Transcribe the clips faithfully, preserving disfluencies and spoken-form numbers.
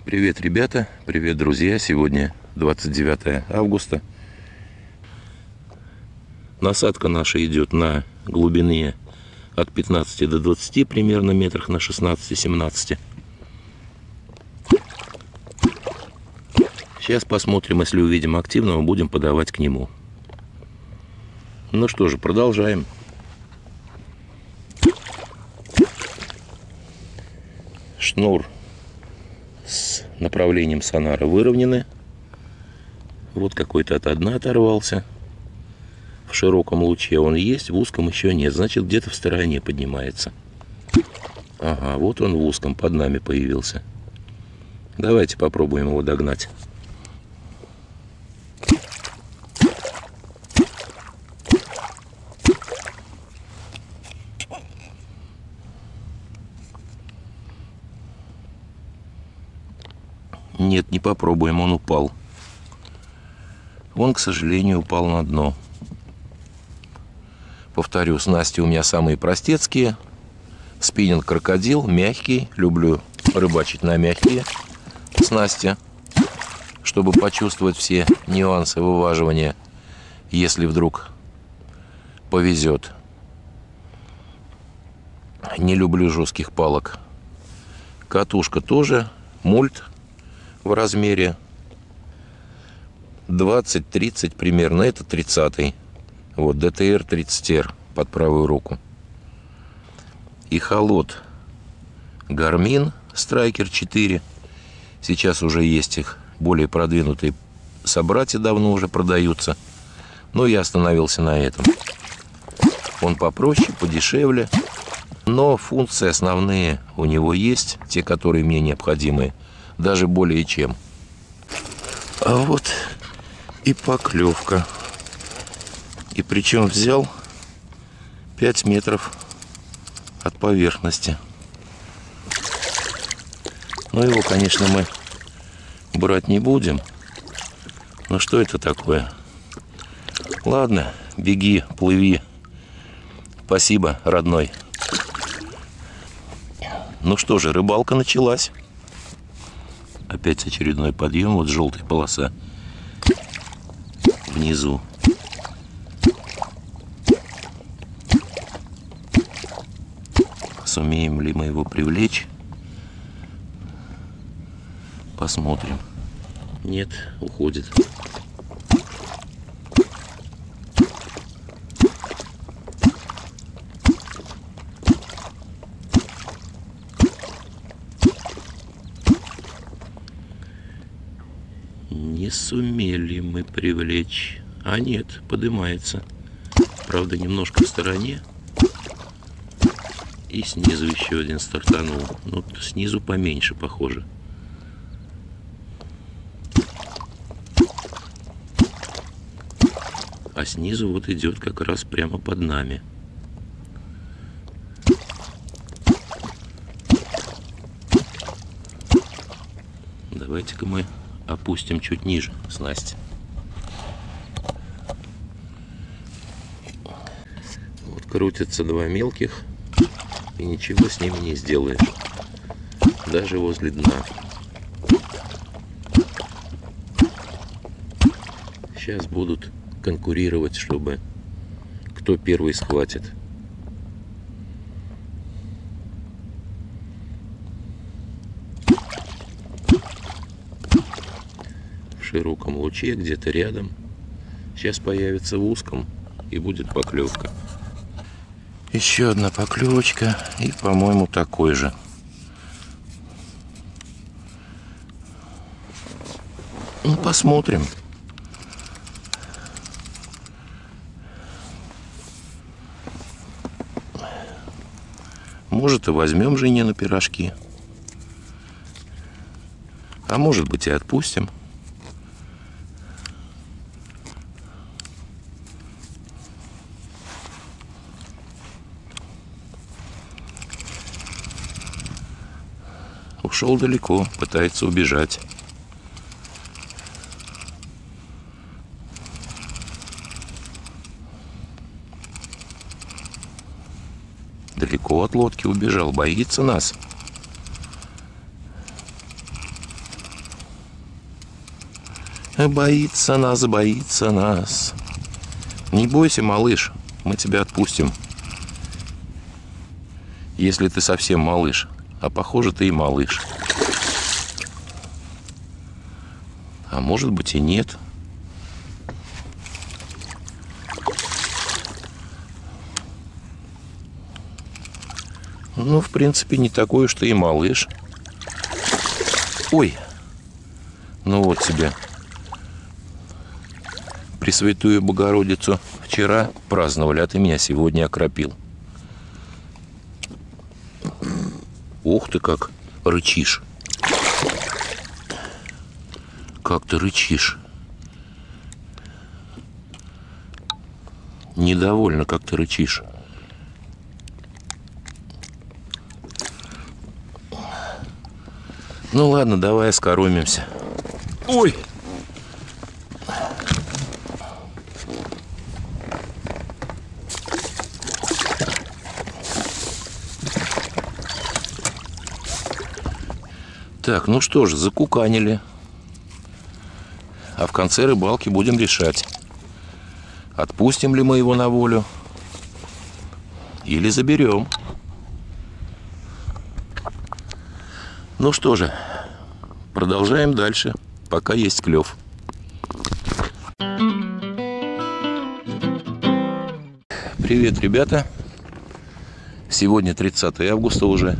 Привет, ребята, привет, друзья. Сегодня двадцать девятое августа. Насадка наша идет на глубине от пятнадцати до двадцати, примерно метрах на шестнадцати-семнадцати. Сейчас посмотрим, если увидим активного, будем подавать к нему. Ну что же, продолжаем. Шнур с направлением сонара выровнены. Вот какой-то от дна оторвался. В широком луче он есть, в узком еще нет. Значит, где-то в стороне поднимается. Ага, вот он в узком под нами появился. Давайте попробуем его догнать. Нет, не попробуем, он упал. Он, к сожалению, упал на дно. Повторю, снасти у меня самые простецкие. Спиннинг крокодил, мягкий. Люблю рыбачить на мягкие снасти, чтобы почувствовать все нюансы вываживания, если вдруг повезет. Не люблю жестких палок. Катушка тоже мульт в размере двадцать-тридцать примерно. Это тридцатый. Вот ди ти эр тридцать эр под правую руку. И холод Garmin Striker четыре. Сейчас уже есть их более продвинутые собратья, давно уже продаются. Но я остановился на этом. Он попроще, подешевле. Но функции основные у него есть, те, которые мне необходимы. Даже более чем. А вот и поклевка. И причем взял пять метров от поверхности. Но его, конечно, мы брать не будем. Но что это такое? Ладно, беги, плыви. Спасибо, родной. Ну что же, рыбалка началась. Опять очередной подъем. Вот желтая полоса внизу. Сумеем ли мы его привлечь? Посмотрим. Нет, уходит. Не сумели мы привлечь. А нет, поднимается. Правда, немножко в стороне. И снизу еще один стартанул. Ну, снизу поменьше, похоже. А снизу вот идет как раз прямо под нами. Давайте-ка мы опустим чуть ниже снасть. Вот крутятся два мелких, и ничего с ними не сделаешь. Даже возле дна. Сейчас будут конкурировать, чтобы кто первый схватит. В широком луче, где-то рядом. Сейчас появится в узком, и будет поклевка. Еще одна поклевочка, и, по-моему, такой же. Ну, посмотрим. Может, и возьмем Жене на пирожки. А может быть, и отпустим. Ушел далеко, пытается убежать. Далеко от лодки убежал, боится нас. Боится нас, боится нас. Не бойся, малыш, мы тебя отпустим. Если ты совсем малыш. А похоже, ты и малыш. А может быть и нет. Ну, в принципе, не такой уж ты и малыш. Ой! Ну вот тебе. Пресвятую Богородицу вчера праздновали, а ты меня сегодня окропил. Ух ты, как рычишь. Как ты рычишь. Недовольно, как ты рычишь. Ну ладно, давай оскоромимся. Ой! Так, ну что ж, закуканили. А в конце рыбалки будем решать, отпустим ли мы его на волю или заберем. Ну что же, продолжаем дальше, пока есть клев. Привет, ребята! Сегодня тридцатое августа уже.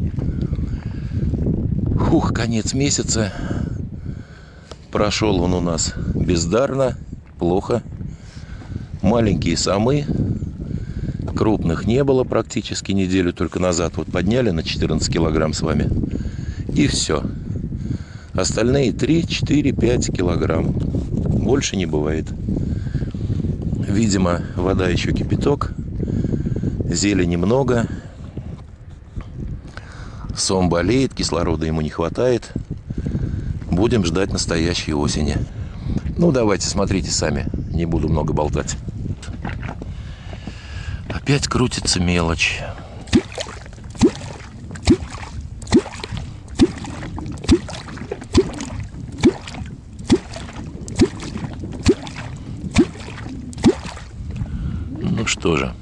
Ух, конец месяца. Прошел он у нас бездарно, плохо. Маленькие самы. Крупных не было практически неделю только назад. Вот подняли на четырнадцать килограмм с вами. И все. Остальные три, четыре, пять килограмм. Больше не бывает. Видимо, вода еще кипяток. Зелени много. Сом болеет, кислорода ему не хватает. Будем ждать настоящей осени. Ну, давайте, смотрите сами. Не буду много болтать. Опять крутится мелочь. Ну что же.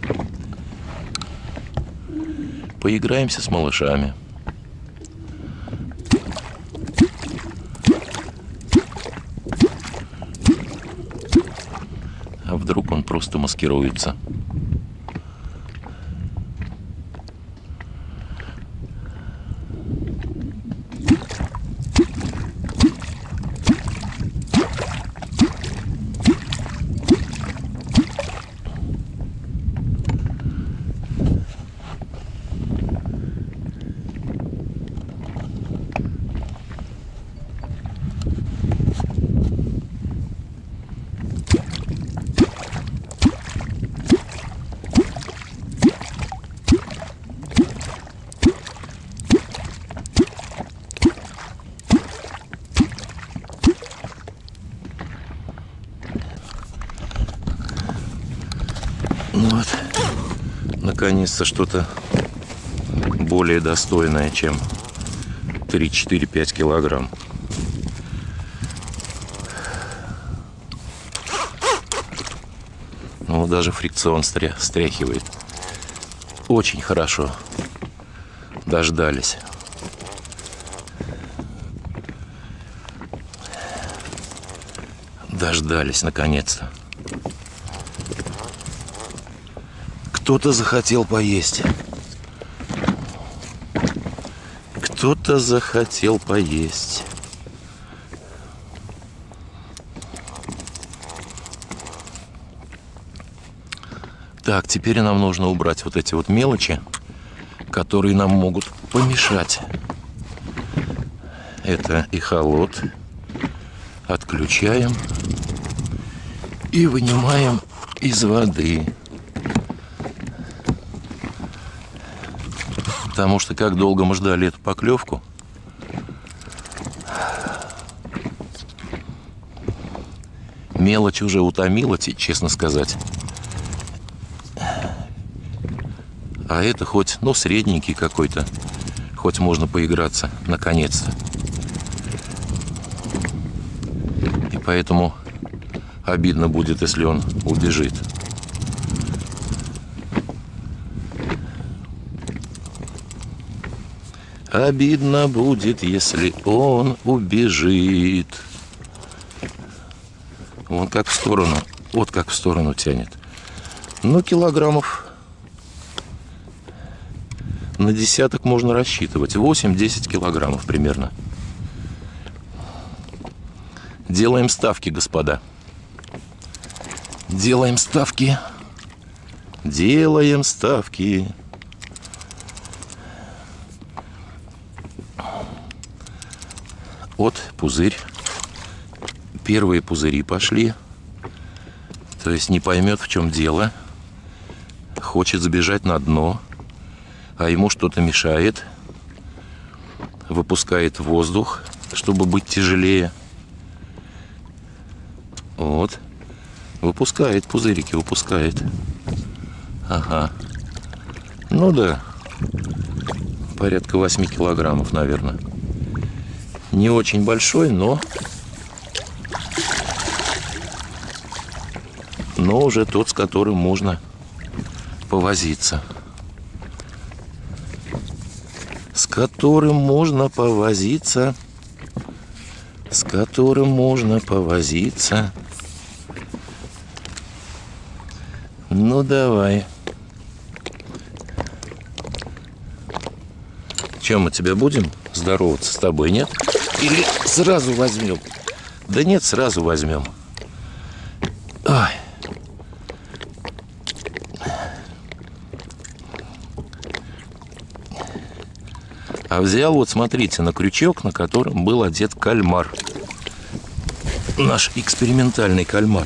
Поиграемся с малышами. А вдруг он просто маскируется? Вот, наконец-то что-то более достойное, чем три, четыре, пять килограмм. Ну, даже фрикцион стря- стряхивает. Очень хорошо. Дождались. Дождались, наконец-то. Кто-то захотел поесть. Кто-то захотел поесть. Так, теперь нам нужно убрать вот эти вот мелочи, которые нам могут помешать. Это эхолот. Отключаем и вынимаем из воды. Потому что как долго мы ждали эту поклевку. Мелочь уже утомила, честно сказать. А это хоть, ну, средненький какой-то. Хоть можно поиграться, наконец-то. И Поэтому обидно будет, если он убежит. Обидно будет, если он убежит. Вон как в сторону, вот как в сторону тянет. Ну, килограммов на десяток можно рассчитывать. восемь-десять килограммов примерно. Делаем ставки, господа. Делаем ставки. Делаем ставки. Вот пузырь. Первые пузыри пошли. То есть не поймет, в чем дело. Хочет забежать на дно, а ему что-то мешает. Выпускает воздух, чтобы быть тяжелее. Вот. Выпускает пузырики, выпускает. Ага. Ну да. Порядка восьми килограммов, наверное. Не очень большой, но... Но уже тот, с которым можно повозиться. С которым можно повозиться. С которым можно повозиться. Ну, давай. Чем мы тебя будем здороваться с тобой, нет? Или сразу возьмем? Да нет, сразу возьмем. Ой. А взял, вот смотрите, на крючок, на котором был одет кальмар. Наш экспериментальный кальмар.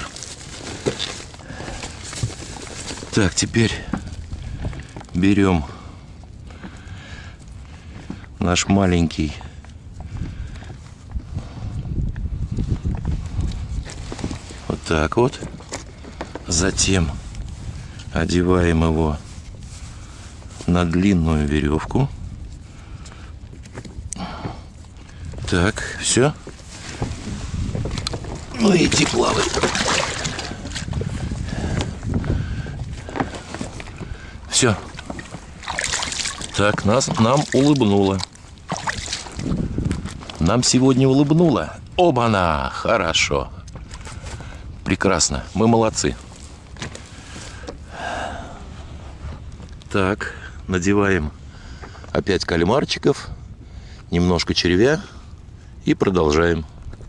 Так, теперь берем наш маленький вот так вот. Затем одеваем его на длинную веревку. Так, все. Ну иди плавай. Все. Так, нас, нам улыбнуло. Нам сегодня улыбнуло. Оба-на! Хорошо. Прекрасно. Мы молодцы. Так, надеваем опять кальмарчиков, немножко червя и продолжаем.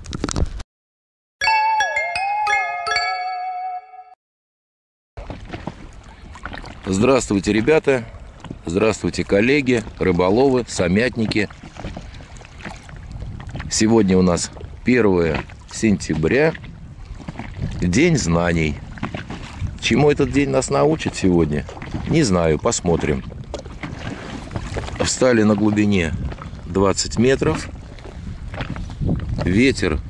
Здравствуйте, ребята. Здравствуйте, коллеги, рыболовы, самятники. Сегодня у нас первое сентября, день знаний. Чему этот день нас научит сегодня? Не знаю, посмотрим. Встали на глубине двадцать метров. Ветер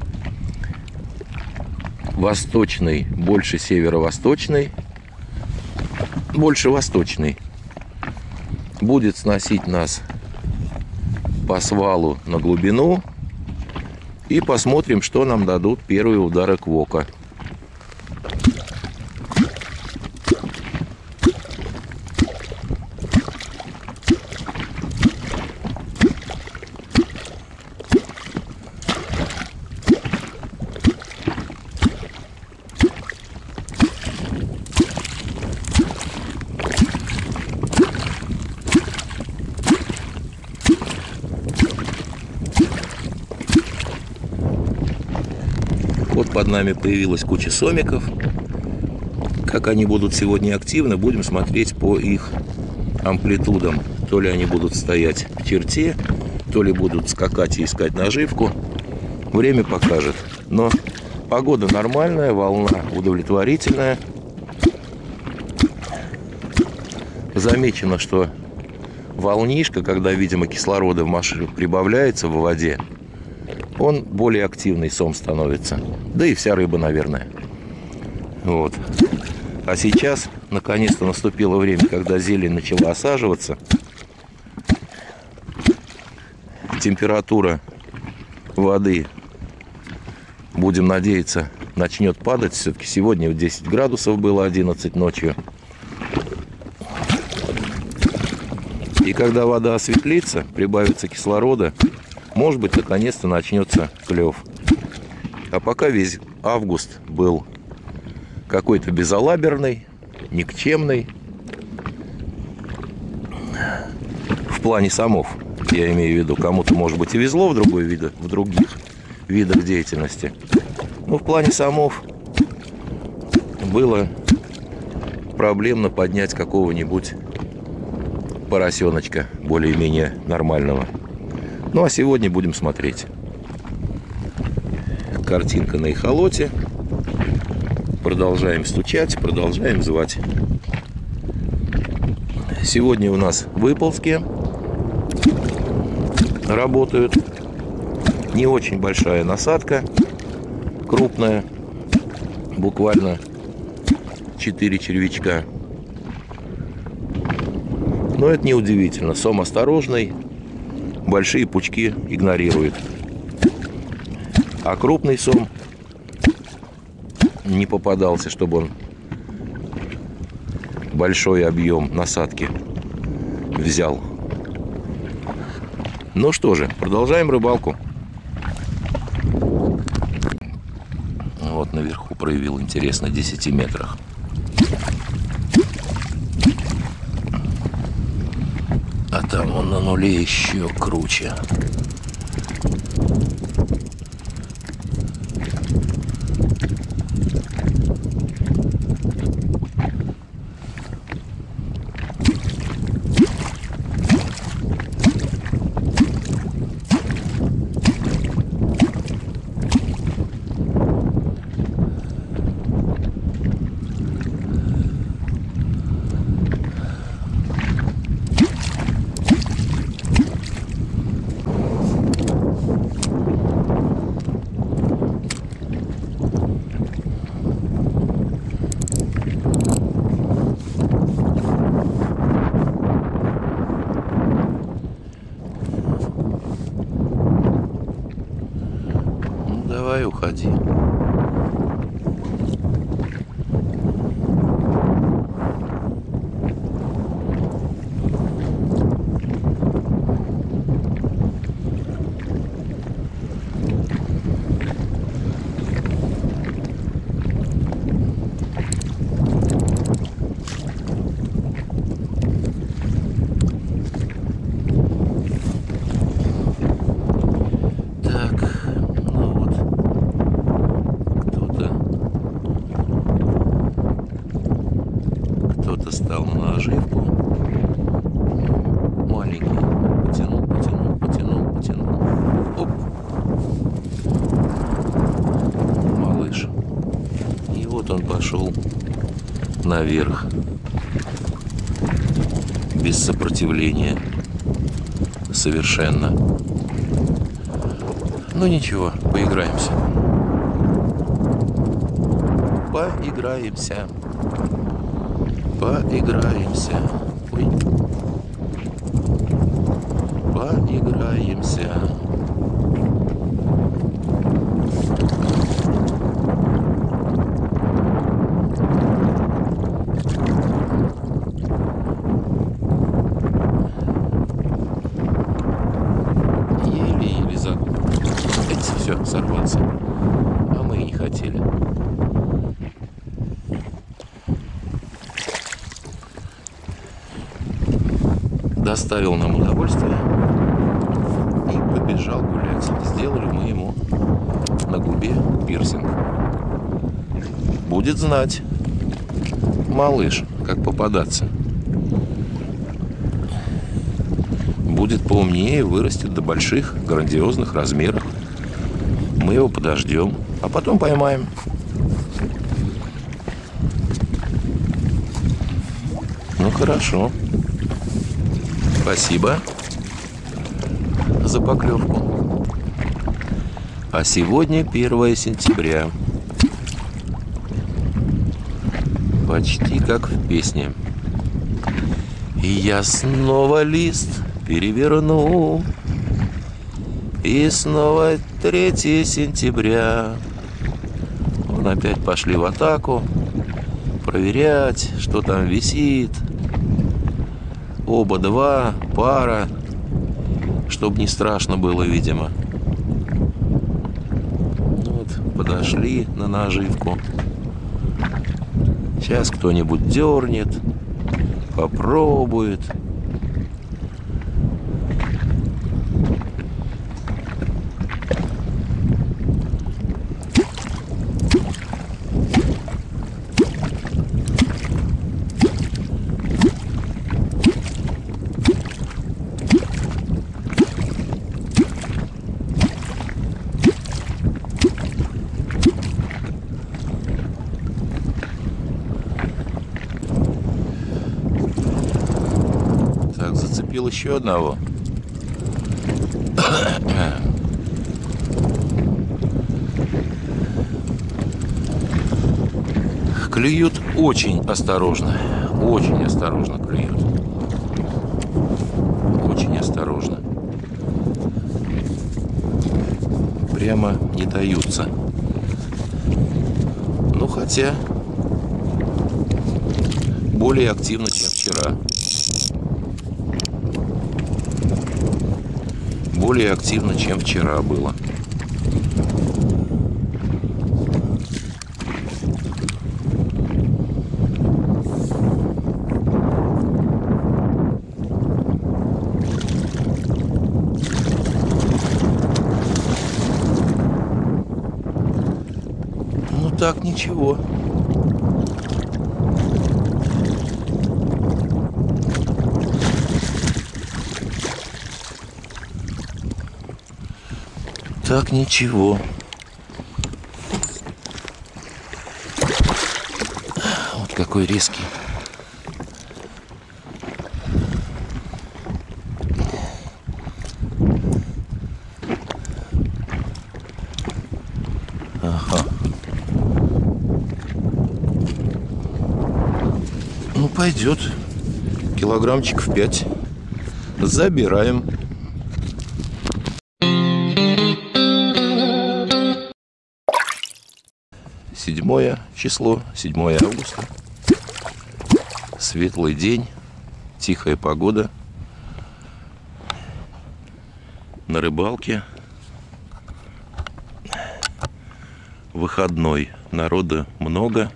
восточный, больше северо-восточный, больше восточный. Будет сносить нас по свалу на глубину. И посмотрим, что нам дадут первые удары квока. Вот под нами появилась куча сомиков. Как они будут сегодня активны, будем смотреть по их амплитудам. То ли они будут стоять в черте, то ли будут скакать и искать наживку. Время покажет. Но погода нормальная, волна удовлетворительная. Замечено, что волнишка, когда, видимо, кислорода в машине прибавляется в воде, он более активный сом становится. Да и вся рыба, наверное. Вот. А сейчас, наконец-то, наступило время, когда зелень начала осаживаться. Температура воды Будем надеяться, начнет падать. Все-таки сегодня десять градусов было, одиннадцать ночью. И когда вода осветлится, прибавится кислорода, может быть, наконец-то начнется клев. А пока весь август был какой-то безалаберный, никчемный. В плане самов, я имею в виду, кому-то, может быть, и везло в, другой виде, в других видах деятельности. Но в плане самов было проблемно поднять какого-нибудь поросеночка более-менее нормального. Ну а сегодня будем смотреть. Картинка на эхолоте. Продолжаем стучать, продолжаем звать. Сегодня у нас выползки работают. Не очень большая насадка, крупная, буквально четыре червячка. Но это не удивительно. Сом осторожный, большие пучки игнорирует. А крупный сом не попадался, чтобы он большой объем насадки взял. Ну что же, продолжаем рыбалку. Вот наверху проявил интерес на десяти метрах. А там он на нуле еще круче. Давай, уходи. Стал на наживку. Маленький. Потянул, потянул, потянул, потянул. Оп. Малыш. И вот он пошел наверх. Без сопротивления. Совершенно. Ну ничего, поиграемся. Поиграемся. Поиграемся. Ой. Поиграемся. Еле-еле за... Все, сорвался. А мы и не хотели. Доставил нам удовольствие и побежал гулять. Сделали мы ему на губе пирсинг. Будет знать, малыш, как попадаться. Будет поумнее, вырастет до больших, грандиозных размеров. Мы его подождем, а потом поймаем. Ну хорошо. Спасибо за поклевку. А сегодня первое сентября. Почти как в песне. И я снова лист переверну, и снова третье сентября. опять пошли в атаку. Проверять, что там висит. Оба два, пара. Чтобы не страшно было, видимо. Вот, подошли на наживку. Сейчас кто-нибудь дернет, попробует. Так, зацепил еще одного. Клюют очень осторожно. Очень осторожно клюют. Очень осторожно. Прямо не даются. Ну, хотя более активно, чем вчера. Более активно, чем вчера было. Ну так, ничего. Так, ничего. Вот какой резкий. Ага. Ну, пойдет. Килограммчиков пять. Забираем. Седьмое число, седьмое августа. Светлый день, тихая погода. На рыбалке. Выходной. Народа много.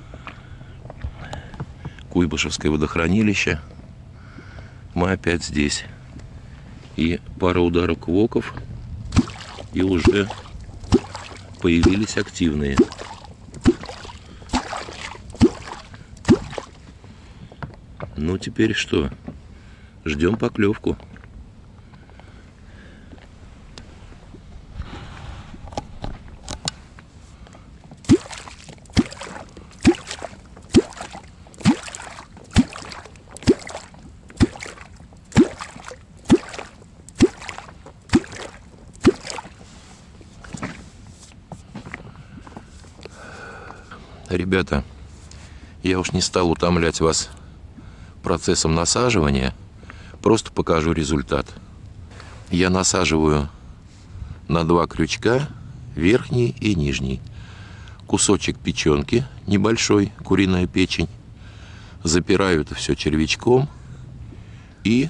Куйбышевское водохранилище. Мы опять здесь. И пара ударов квоков. И уже появились активные. Ну, теперь что? Ждем поклевку. Ребята, я уж не стал утомлять вас процессом насаживания, просто покажу результат. Я насаживаю на два крючка, верхний и нижний. Кусочек печенки небольшой, куриная печень. Запираю это все червячком. И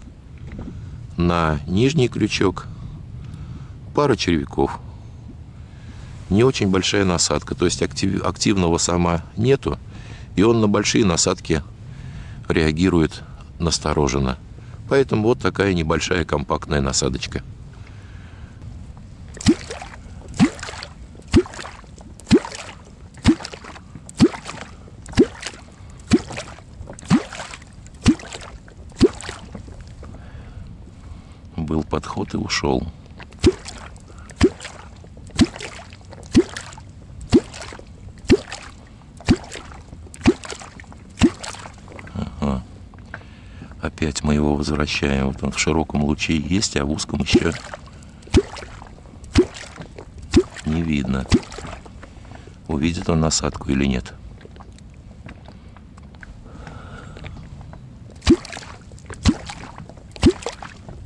на нижний крючок пара червяков. Не очень большая насадка, то есть актив, активного сама нету, и он на большие насадки реагирует настороженно. Поэтому вот такая небольшая компактная насадочка. Был подход и ушел. Опять мы его возвращаем. Вот он в широком луче есть, а в узком еще не видно, увидит он насадку или нет.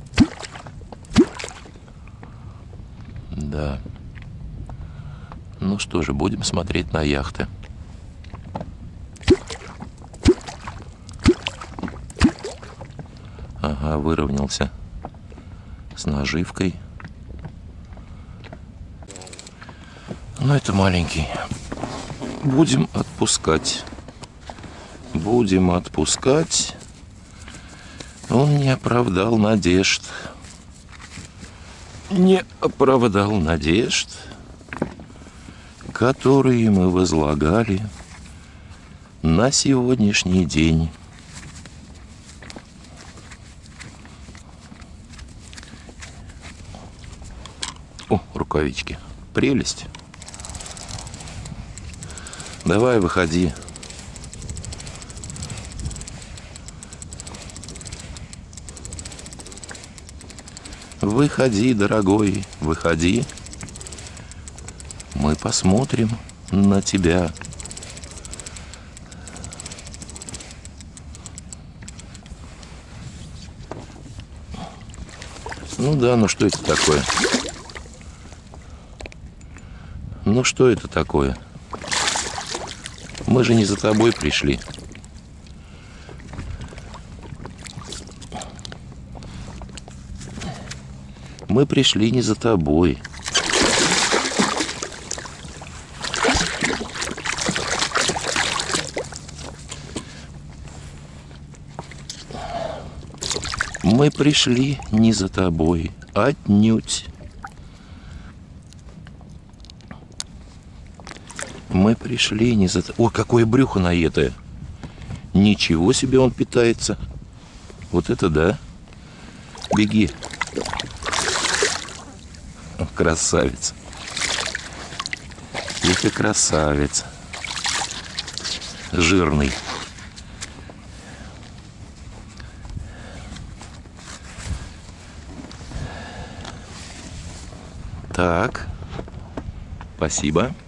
Да. Ну что же, будем смотреть на яхты. Ага, выровнялся с наживкой. Но это маленький. Будем отпускать. Будем отпускать. Он не оправдал надежд. Не оправдал надежд, которые мы возлагали на сегодняшний день. О, рукавички. Прелесть. Давай, выходи. Выходи, дорогой, выходи. Мы посмотрим на тебя. Ну да, ну что это такое? Ну что это такое? Мы же не за тобой пришли. Мы пришли не за тобой. Мы пришли не за тобой, отнюдь. Мы пришли не за... О, какое брюхо наетое. Ничего себе он питается. Вот это да. Беги. Красавец. Эх, и красавец. Жирный. Так. Спасибо.